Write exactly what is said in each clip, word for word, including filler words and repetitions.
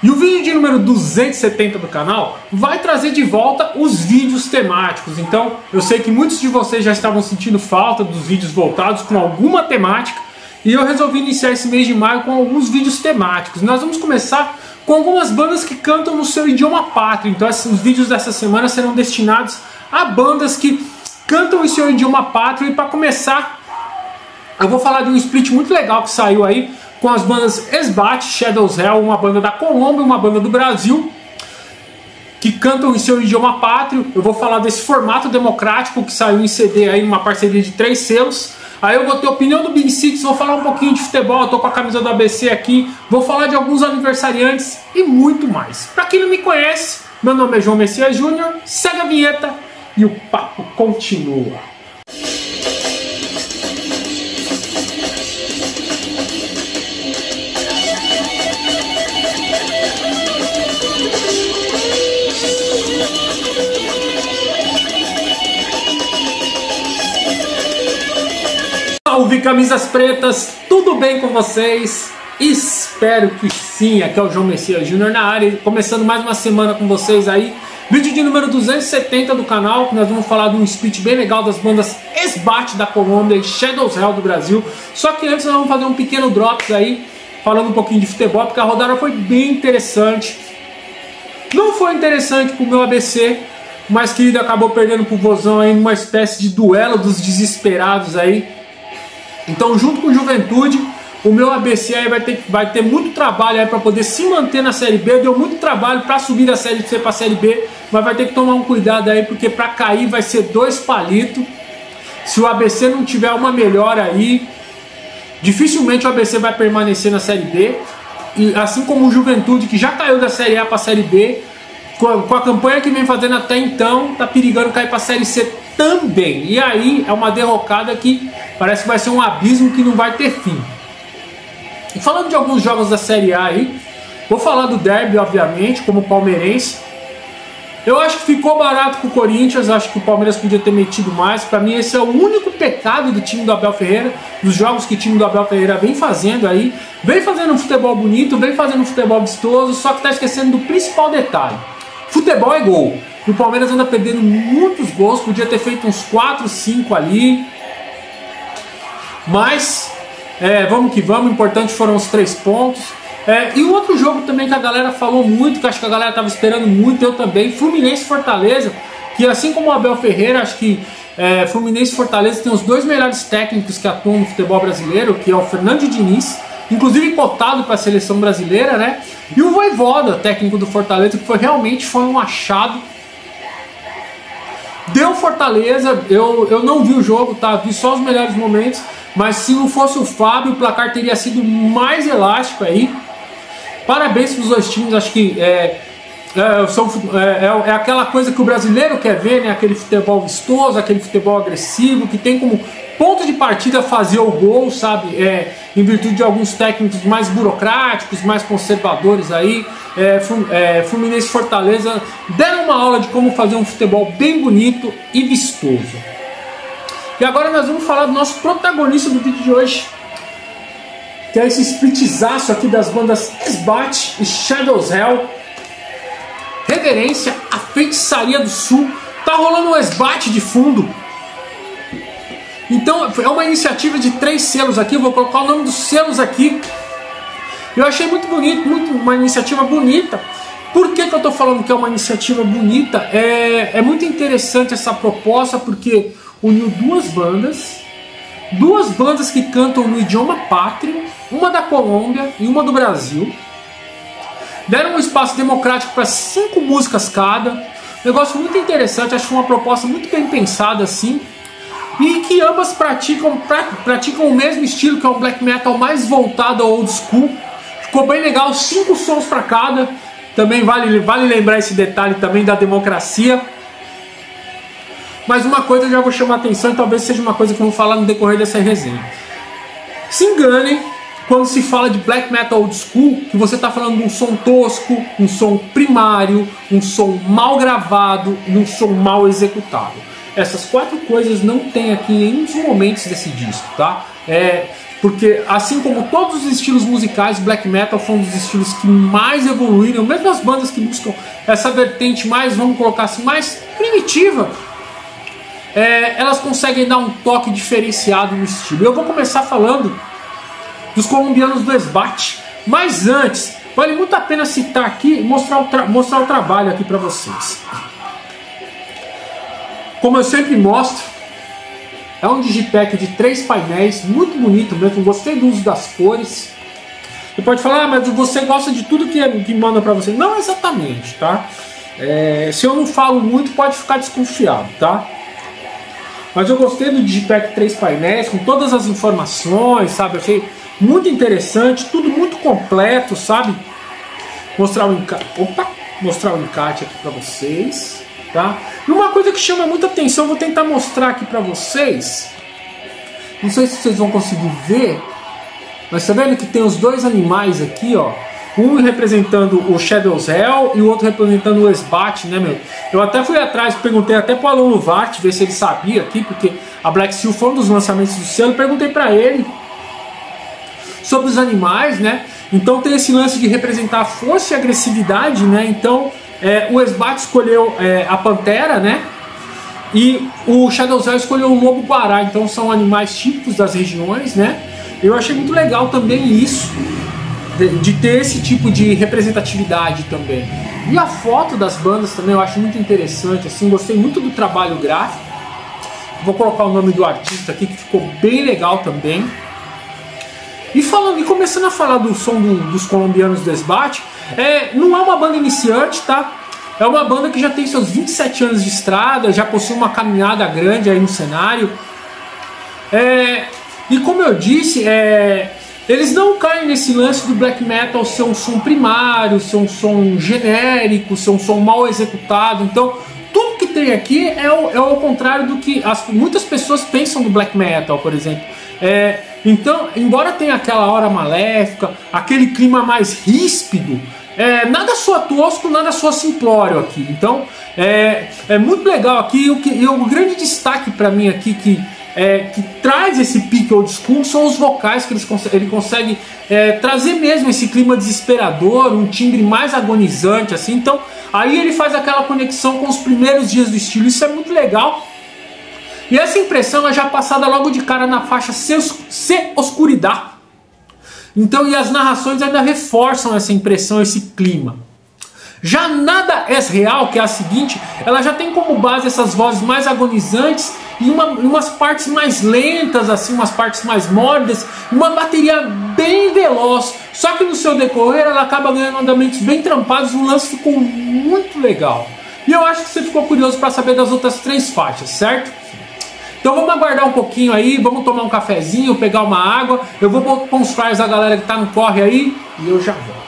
E o vídeo de número duzentos e setenta do canal vai trazer de volta os vídeos temáticos. Então, eu sei que muitos de vocês já estavam sentindo falta dos vídeos voltados com alguma temática, e eu resolvi iniciar esse mês de maio com alguns vídeos temáticos. Nós vamos começar com algumas bandas que cantam no seu idioma pátrio. Então, os vídeos dessa semana serão destinados a bandas que cantam em seu idioma pátrio. E para começar, eu vou falar de um split muito legal que saiu aí com as bandas Esbat, Shadows Hell, uma banda da Colômbia e uma banda do Brasil, que cantam em seu idioma pátrio. Eu vou falar desse formato democrático que saiu em C D aí, uma parceria de três selos. Aí eu vou ter a opinião do Big Six, vou falar um pouquinho de futebol, eu tô com a camisa do A B C aqui, vou falar de alguns aniversariantes e muito mais. Pra quem não me conhece, meu nome é João Messias Júnior, segue a vinheta e o papo continua. Salve camisas pretas, tudo bem com vocês? Espero que sim. Aqui é o João Messias Júnior na área, começando mais uma semana com vocês aí. Vídeo de número duzentos e setenta do canal, que nós vamos falar de um split bem legal das bandas Esbat da Colômbia e Shadows Hell do Brasil. Só que antes nós vamos fazer um pequeno drops aí, falando um pouquinho de futebol, porque a rodada foi bem interessante. Não foi interessante pro meu A B C, mas que ele acabou perdendo pro Vozão aí numa espécie de duelo dos desesperados aí. Então, junto com o Juventude, o meu A B C aí vai ter, vai ter muito trabalho aí para poder se manter na Série B. Deu muito trabalho para subir da Série C para a Série B, mas vai ter que tomar um cuidado aí, porque para cair vai ser dois palitos. Se o A B C não tiver uma melhora aí, dificilmente o A B C vai permanecer na Série B. E assim como o Juventude, que já caiu da Série A para a Série B, com a, com a campanha que vem fazendo até então, tá perigando cair para a Série C também. E aí é uma derrocada que parece que vai ser um abismo que não vai ter fim. E falando de alguns jogos da Série A aí, vou falar do derby, obviamente, como palmeirense. Eu acho que ficou barato com o Corinthians, acho que o Palmeiras podia ter metido mais. Para mim esse é o único pecado do time do Abel Ferreira, dos jogos que o time do Abel Ferreira vem fazendo aí. Vem fazendo um futebol bonito, vem fazendo um futebol vistoso, só que tá esquecendo do principal detalhe. Futebol é gol. O Palmeiras anda perdendo muitos gols, podia ter feito uns quatro, cinco ali. Mas, é, vamos que vamos, o importante foram os três pontos. É, e um outro jogo também que a galera falou muito, que acho que a galera estava esperando muito, eu também, Fluminense e Fortaleza, que assim como o Abel Ferreira, acho que é, Fluminense e Fortaleza tem os dois melhores técnicos que atuam no futebol brasileiro, que é o Fernando Diniz, inclusive cotado para a seleção brasileira, né? E o Vojvoda, técnico do Fortaleza, que foi realmente foi um achado. Deu Fortaleza, eu, eu não vi o jogo, tá? Vi só os melhores momentos, mas se não fosse o Fábio, o placar teria sido mais elástico aí. Parabéns para os dois times, acho que é, é, são, é, é aquela coisa que o brasileiro quer ver, né? Aquele futebol vistoso, aquele futebol agressivo, que tem como ponto de partida fazer o gol, sabe? É, em virtude de alguns técnicos mais burocráticos, mais conservadores aí. É, é, Fluminense e Fortaleza deram uma aula de como fazer um futebol bem bonito e vistoso. E agora nós vamos falar do nosso protagonista do vídeo de hoje, que é esse splitzaço aqui das bandas Esbat e Shadows Hell. Reverência à Feitiçaria do Sul. Tá rolando um Esbat de fundo. Então é uma iniciativa de três selos aqui. Eu vou colocar o nome dos selos aqui. Eu achei muito bonito, muito, uma iniciativa bonita. Por que que eu tô falando que é uma iniciativa bonita? É, é muito interessante essa proposta, porque uniu duas bandas, duas bandas que cantam no idioma pátrio, uma da Colômbia e uma do Brasil. Deram um espaço democrático para cinco músicas cada. Negócio muito interessante, acho que foi uma proposta muito bem pensada assim. E que ambas praticam, pra, praticam o mesmo estilo, que é um black metal mais voltado ao old school. Ficou bem legal, cinco sons para cada. Também vale, vale lembrar esse detalhe também da democracia. Mas uma coisa eu já vou chamar a atenção, e talvez seja uma coisa que eu vou falar no decorrer dessa resenha. Se enganem quando se fala de black metal old school, que você está falando de um som tosco, um som primário, um som mal gravado e um som mal executado. Essas quatro coisas não tem aqui em um dos momentos desse disco, tá? É, porque assim como todos os estilos musicais, black metal foi um dos estilos que mais evoluíram, mesmo as bandas que buscam essa vertente mais, vamos colocar assim, mais primitiva, é, elas conseguem dar um toque diferenciado no estilo. Eu vou começar falando dos colombianos do Esbate, mas antes, vale muito a pena citar aqui e mostrar o, mostrar o trabalho aqui para vocês. Como eu sempre mostro, é um digipack de três painéis, muito bonito mesmo, gostei do uso das cores. Você pode falar, ah, mas você gosta de tudo que, é, que manda para você. Não exatamente, tá? É, se eu não falo muito, pode ficar desconfiado, tá? Mas eu gostei do digipack três painéis, com todas as informações, sabe? Achei muito interessante, tudo muito completo, sabe? Mostrar o encarte, opa, mostrar o encarte aqui para vocês. Tá? E uma coisa que chama muita atenção, vou tentar mostrar aqui pra vocês. Não sei se vocês vão conseguir ver, mas tá vendo que tem os dois animais aqui, ó. Um representando o Shadows Hell e o outro representando o Esbate, né, meu? Eu até fui atrás, perguntei até pro Alan Luvart, ver se ele sabia aqui, porque a Black Seal foi um dos lançamentos do selo. Perguntei pra ele sobre os animais, né? Então tem esse lance de representar força e agressividade, né? Então É, o Esbate escolheu é, a pantera, né? E o Shadows Hell escolheu o lobo guará. Então são animais típicos das regiões, né? Eu achei muito legal também isso, de, de ter esse tipo de representatividade também. E a foto das bandas também eu acho muito interessante, assim, gostei muito do trabalho gráfico. Vou colocar o nome do artista aqui, que ficou bem legal também. E falando, e começando a falar do som do, dos colombianos do Esbate, é, não é uma banda iniciante, tá? É uma banda que já tem seus vinte e sete anos de estrada, já possui uma caminhada grande aí no cenário. É, e como eu disse, é, eles não caem nesse lance do black metal ser um som primário, ser um som genérico, ser um som mal executado. Então, tudo que tem aqui é o, é o contrário do que as, muitas pessoas pensam do black metal, por exemplo. É, então, embora tenha aquela hora maléfica, aquele clima mais ríspido, é, nada soa tosco, nada soa simplório aqui. Então, é, é muito legal aqui. O, que, e o grande destaque para mim aqui que, é, que traz esse pique old school são os vocais, que eles, ele consegue é, trazer mesmo esse clima desesperador, um timbre mais agonizante, assim. Então, aí ele faz aquela conexão com os primeiros dias do estilo. Isso é muito legal. E essa impressão é já passada logo de cara na faixa Se Oscuridade. Então, e as narrações ainda reforçam essa impressão, esse clima. Já Nada é Real, que é a seguinte, ela já tem como base essas vozes mais agonizantes e uma, umas partes mais lentas, assim, umas partes mais mórbidas, uma bateria bem veloz. Só que no seu decorrer ela acaba ganhando andamentos bem trampados, o lance ficou muito legal. E eu acho que você ficou curioso para saber das outras três faixas, certo? Então vamos aguardar um pouquinho aí, vamos tomar um cafezinho, pegar uma água. Eu vou pôr uns flyers da galera que tá no corre aí e eu já volto.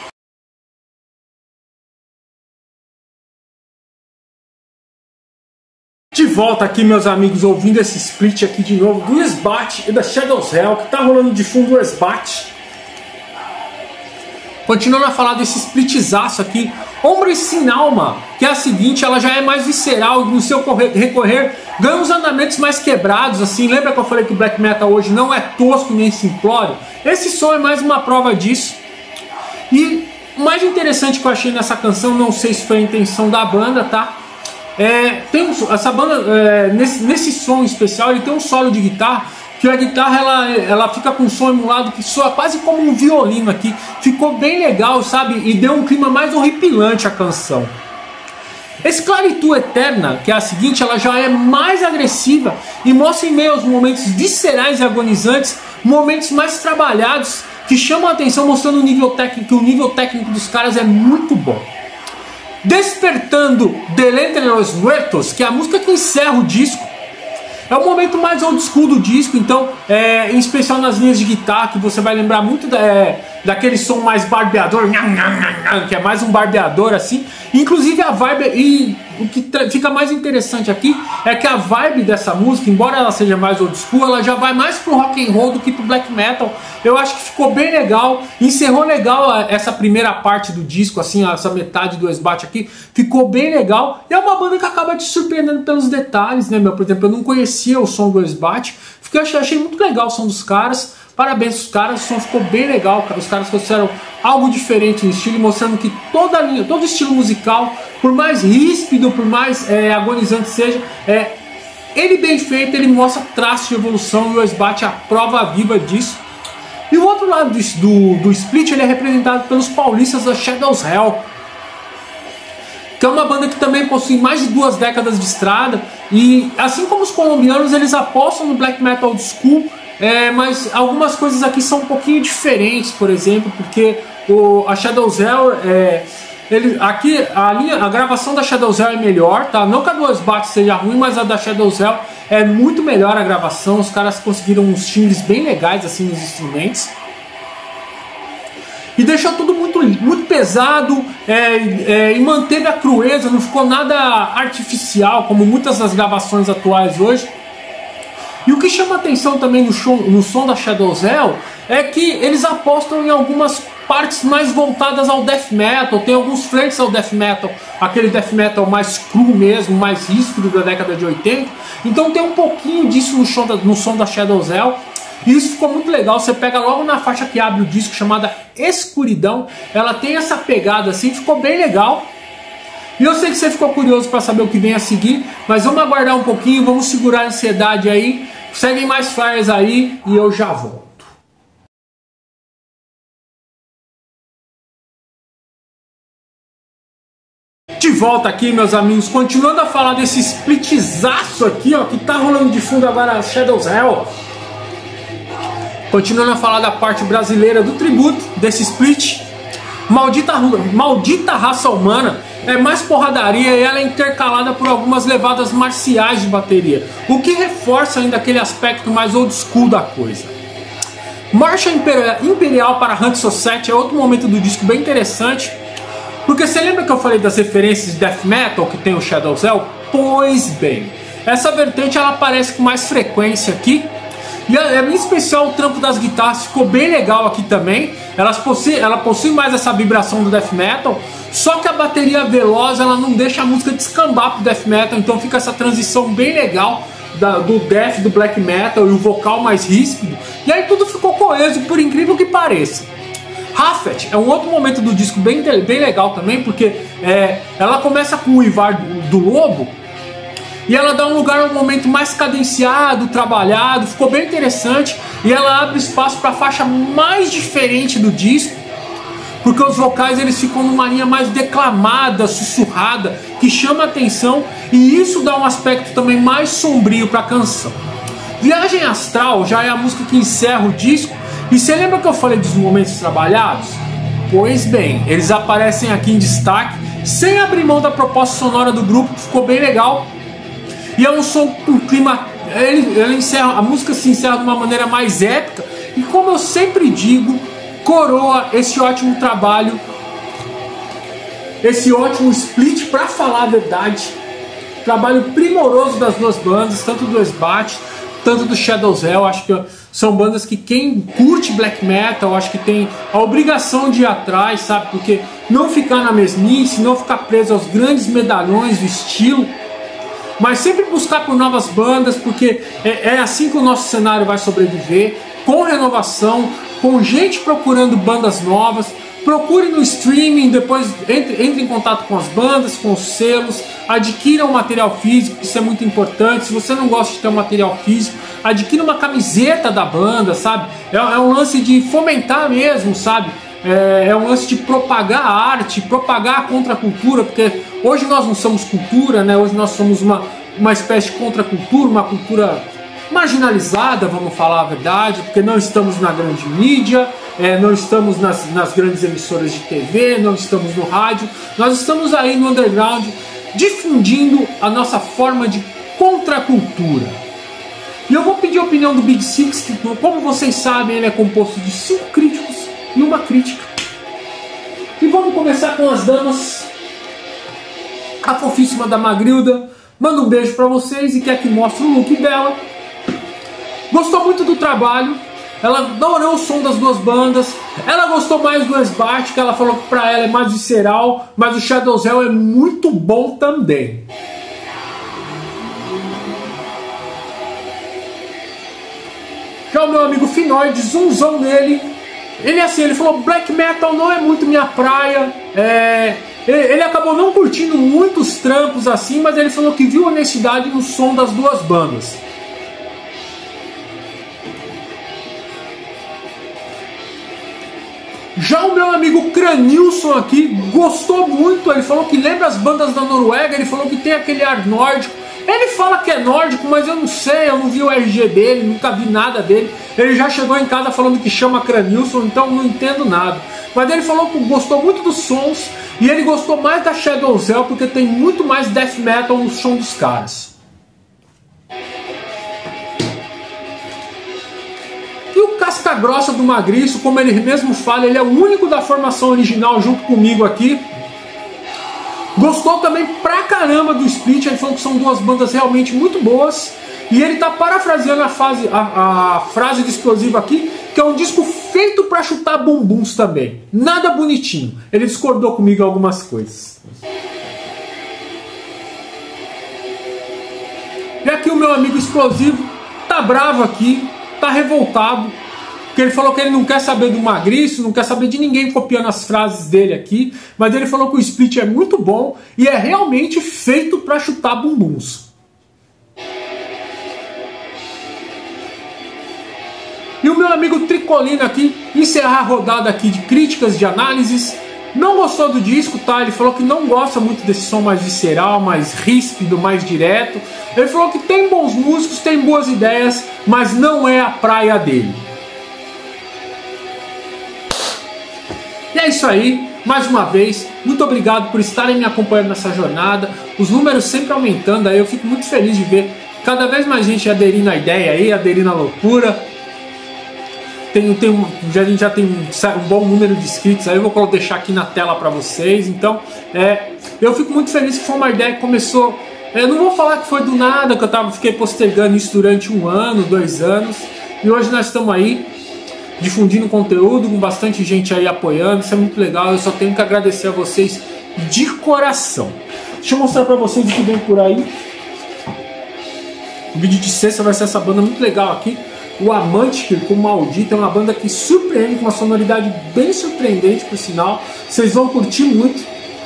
De volta aqui, meus amigos, ouvindo esse split aqui de novo do Esbate e da Shadows Hell, que tá rolando de fundo o Esbate. Continuando a falar desse splitzaço aqui, Ombres Sin Alma, que é a seguinte, ela já é mais visceral, no seu recorrer ganha uns andamentos mais quebrados, assim. Lembra que eu falei que o black metal hoje não é tosco nem simplório? Esse som é mais uma prova disso. E o mais interessante que eu achei nessa canção, não sei se foi a intenção da banda, tá? É, tem um, essa banda, é, nesse, nesse som especial, ele tem um solo de guitarra, que a guitarra ela, ela fica com um som emulado que soa quase como um violino aqui. Ficou bem legal, sabe? E deu um clima mais horripilante à canção. Esclavitud Eterna, que é a seguinte, ela já é mais agressiva e mostra em meio aos momentos viscerais e agonizantes, momentos mais trabalhados, que chamam a atenção, mostrando o nível técnico, que o nível técnico dos caras é muito bom. Despertando del Entre los Muertos, que é a música que encerra o disco. É o momento mais old school do disco, então, é, em especial nas linhas de guitarra, que você vai lembrar muito da, é, daquele som mais barbeador, que é mais um barbeador assim. Inclusive a vibe, e o que fica mais interessante aqui é que a vibe dessa música, embora ela seja mais old school, ela já vai mais pro rock and roll do que pro black metal. Eu acho que ficou bem legal, encerrou legal essa primeira parte do disco, assim, essa metade do Esbate aqui, ficou bem legal. E é uma banda que acaba te surpreendendo pelos detalhes, né, meu? Por exemplo, eu não conhecia o som do Esbate, fiquei, achei, achei muito legal o som dos caras. Parabéns aos caras, o som ficou bem legal, os caras trouxeram algo diferente no estilo, mostrando que toda a linha, todo estilo musical, por mais ríspido, por mais é, agonizante seja, é, ele bem feito, ele mostra traços de evolução, e o Sbat é a prova viva disso. E o outro lado do, do Split, ele é representado pelos paulistas da Shadows Hell, que é uma banda que também possui mais de duas décadas de estrada, e assim como os colombianos, eles apostam no black metal old school, é, mas algumas coisas aqui são um pouquinho diferentes, por exemplo, porque o, a Shadows Hell, é, ele, aqui a, linha, a gravação da Shadows Hell é melhor, tá? Não que a do Sbat seja ruim, mas a da Shadows Hell é muito melhor a gravação, os caras conseguiram uns timbres bem legais assim nos instrumentos. E deixou tudo muito, muito pesado, é, é, e manteve a crueza, não ficou nada artificial, como muitas das gravações atuais hoje. E o que chama atenção também no, show, no som da Shadows Hell é que eles apostam em algumas partes mais voltadas ao death metal, tem alguns frentes ao death metal, aquele death metal mais cru mesmo, mais ríspido da década de oitenta. Então tem um pouquinho disso no, show da, no som da Shadows Hell. E isso ficou muito legal, você pega logo na faixa que abre o disco, chamada Escuridão, ela tem essa pegada assim, ficou bem legal. E eu sei que você ficou curioso para saber o que vem a seguir, mas vamos aguardar um pouquinho, vamos segurar a ansiedade aí, seguem mais flyers aí e eu já volto. De volta aqui, meus amigos, continuando a falar desse splitzaço aqui, ó, que tá rolando de fundo agora, a Shadows Hell. Continuando a falar da parte brasileira do tributo, desse split, Maldita, Maldita Raça Humana é mais porradaria e ela é intercalada por algumas levadas marciais de bateria, o que reforça ainda aquele aspecto mais old school da coisa. Marcha Imperial para Hunt Society é outro momento do disco bem interessante, porque você lembra que eu falei das referências de death metal que tem o Shadows Hell? Pois bem, essa vertente ela aparece com mais frequência aqui. E em especial o trampo das guitarras ficou bem legal aqui também. Elas possui, ela possui mais essa vibração do death metal, só que a bateria veloz ela não deixa a música descambar pro death metal, então fica essa transição bem legal da, do death, do black metal e o vocal mais ríspido. E aí tudo ficou coeso, por incrível que pareça. Hafet é um outro momento do disco bem, bem legal também, porque é, ela começa com o uivar do, do lobo, e ela dá um lugar a um momento mais cadenciado, trabalhado, ficou bem interessante. E ela abre espaço para a faixa mais diferente do disco, porque os vocais eles ficam numa linha mais declamada, sussurrada, que chama a atenção, e isso dá um aspecto também mais sombrio para a canção. Viagem Astral já é a música que encerra o disco. E você lembra que eu falei dos momentos trabalhados? Pois bem, eles aparecem aqui em destaque, sem abrir mão da proposta sonora do grupo, que ficou bem legal. E é um som com clima, ele, ele encerra, a música se encerra de uma maneira mais épica, e como eu sempre digo, coroa esse ótimo trabalho, esse ótimo split, para falar a verdade, trabalho primoroso das duas bandas, tanto do Sbat, tanto do Shadows Hell. Acho que são bandas que quem curte black metal, acho que tem a obrigação de ir atrás, sabe, porque não ficar na mesmice, não ficar preso aos grandes medalhões do estilo, mas sempre buscar por novas bandas, porque é, é assim que o nosso cenário vai sobreviver, com renovação, com gente procurando bandas novas. Procure no streaming, depois entre, entre em contato com as bandas, com os selos, adquira um material físico, isso é muito importante. Se você não gosta de ter um material físico, adquira uma camiseta da banda, sabe? É, é um lance de fomentar mesmo, sabe? É, é um lance de propagar a arte, propagar a contracultura, porque hoje nós não somos cultura, né? Hoje nós somos uma, uma espécie de contracultura, uma cultura marginalizada, vamos falar a verdade, porque não estamos na grande mídia, é, não estamos nas, nas grandes emissoras de T V, não estamos no rádio, nós estamos aí no underground, difundindo a nossa forma de contracultura. E eu vou pedir a opinião do Big Six, que, como vocês sabem, ele é composto de cinco críticos e uma crítica. E vamos começar com as damas. A fofíssima da Magrilda manda um beijo pra vocês e quer que mostre o look dela. Gostou muito do trabalho, ela adorou o som das duas bandas, ela gostou mais do Sbat, que ela falou que pra ela é mais visceral, mas o Shadows Hell é muito bom também. Já o meu amigo Finoide, zoomzão nele. Ele assim, ele falou, black metal não é muito minha praia. É, ele, ele acabou não curtindo muitos trampos assim, mas ele falou que viu honestidade no som das duas bandas. Já o meu amigo Cranilson aqui gostou muito, ele falou que lembra as bandas da Noruega, ele falou que tem aquele ar nórdico. Ele fala que é nórdico, mas eu não sei, eu não vi o R G dele, nunca vi nada dele. Ele já chegou em casa falando que chama Cranilson, então não entendo nada. Mas ele falou que gostou muito dos sons e ele gostou mais da Shadow Zell porque tem muito mais death metal no som dos caras. E o Casca Grossa do Magriço, como ele mesmo fala, ele é o único da formação original junto comigo aqui. Gostou também pra caramba do Split, ele falou que são duas bandas realmente muito boas. E ele tá parafraseando a, fase, a, a frase do Explosivo aqui, que é um disco feito pra chutar bumbuns também. Nada bonitinho. Ele discordou comigo em algumas coisas. E aqui o meu amigo Explosivo tá bravo aqui, tá revoltado. Porque ele falou que ele não quer saber do Magriço, não quer saber de ninguém copiando as frases dele aqui. Mas ele falou que o Split é muito bom e é realmente feito para chutar bumbuns. E o meu amigo Tricolino aqui, encerrar a rodada aqui de críticas, de análises. Não gostou do disco, tá? Ele falou que não gosta muito desse som mais visceral, mais ríspido, mais direto. Ele falou que tem bons músicos, tem boas ideias, mas não é a praia dele. E é isso aí, mais uma vez, muito obrigado por estarem me acompanhando nessa jornada, os números sempre aumentando, aí eu fico muito feliz de ver cada vez mais gente aderindo à ideia aí, aderindo à loucura. Tem, tem um, já, a gente já tem um, um bom número de inscritos, aí eu vou deixar aqui na tela para vocês, então é, eu fico muito feliz que foi uma ideia que começou, eu não vou falar que foi do nada, que eu tava, fiquei postergando isso durante um ano, dois anos, e hoje nós estamos aí, difundindo conteúdo, com bastante gente aí apoiando, isso é muito legal, eu só tenho que agradecer a vocês de coração. Deixa eu mostrar pra vocês o que vem por aí. O vídeo de sexta vai ser essa banda muito legal aqui, o Amante com Maldito, é uma banda que surpreende, com uma sonoridade bem surpreendente por sinal, vocês vão curtir muito.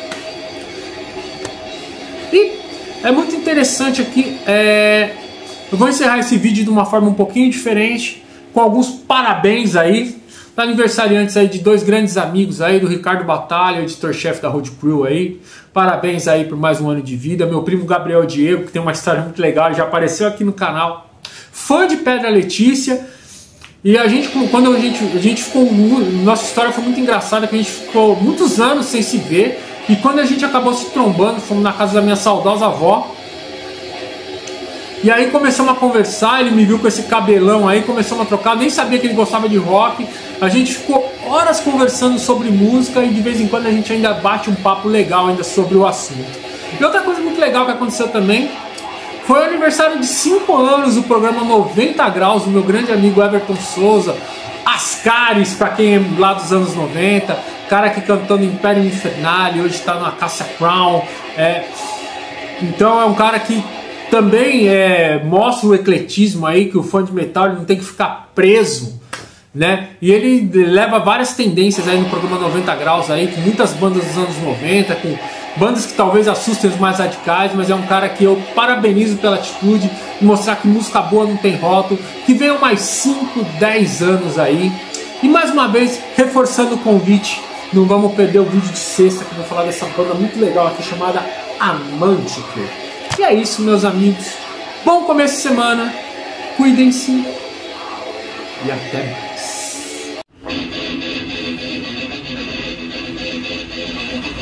E é muito interessante aqui, é... eu vou encerrar esse vídeo de uma forma um pouquinho diferente, com alguns parabéns aí, aniversariantes aí de dois grandes amigos aí, do Ricardo Batalha, editor-chefe da Road Crew aí. Parabéns aí por mais um ano de vida. Meu primo Gabriel Diego, que tem uma história muito legal, já apareceu aqui no canal. Fã de Pedra Letícia. E a gente, quando a gente, a gente ficou, nossa história foi muito engraçada, que a gente ficou muitos anos sem se ver. E quando a gente acabou se trombando, fomos na casa da minha saudosa avó. E aí começamos a conversar, ele me viu com esse cabelão aí, começamos a trocar, nem sabia que ele gostava de rock. A gente ficou horas conversando sobre música e de vez em quando a gente ainda bate um papo legal ainda sobre o assunto. E outra coisa muito legal que aconteceu também, foi o aniversário de cinco anos do programa noventa graus, do meu grande amigo Everton Souza, Ascaris, para quem é lá dos anos noventa, cara que cantou no Império Infernale, hoje está no Acacia Crown. É... Então é um cara que também é, mostra o ecletismo aí, que o fã de metal ele não tem que ficar preso, né? E ele leva várias tendências aí no programa noventa graus aí, com muitas bandas dos anos noventa, com bandas que talvez assustem os mais radicais, mas é um cara que eu parabenizo pela atitude de mostrar que música boa não tem rótulo, que venham mais cinco, dez anos aí. E mais uma vez, reforçando o convite, não vamos perder o vídeo de sexta, que eu vou falar dessa banda muito legal aqui, chamada Amante. E é isso, meus amigos. Bom começo de semana. Cuidem-se. E até mais.